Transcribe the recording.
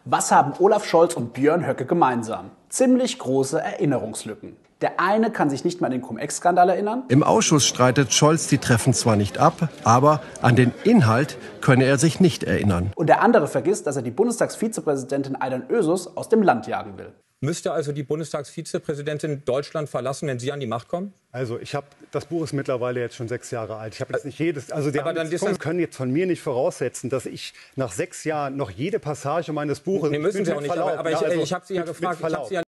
Was haben Olaf Scholz und Björn Höcke gemeinsam? Ziemlich große Erinnerungslücken. Der eine kann sich nicht mehr an den Cum-Ex-Skandal erinnern. Im Ausschuss streitet Scholz die Treffen zwar nicht ab, aber an den Inhalt könne er sich nicht erinnern. Und der andere vergisst, dass er die Bundestagsvizepräsidentin Aydan Özus aus dem Land jagen will. Müsste also die Bundestagsvizepräsidentin Deutschland verlassen, wenn Sie an die Macht kommen? Also das Buch ist mittlerweile jetzt schon 6 Jahre alt. Ich habe jetzt nicht jedes, können jetzt von mir nicht voraussetzen, dass ich nach 6 Jahren noch jede Passage meines Buches. Nee, müssen Sie auch nicht. Aber ich habe Sie ja gefragt.